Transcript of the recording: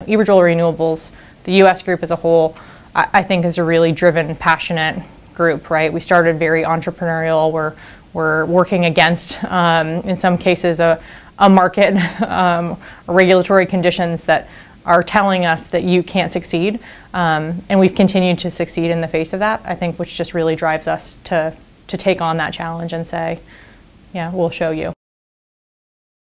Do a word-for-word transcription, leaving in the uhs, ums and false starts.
Iberdrola Renewables, the U S group as a whole, I, I think is a really driven, passionate group, right? We started very entrepreneurial. We're, we're working against, um, in some cases, a, a market, um, regulatory conditions that are telling us that you can't succeed. Um, and we've continued to succeed in the face of that, I think, which just really drives us to, to take on that challenge and say, yeah, we'll show you.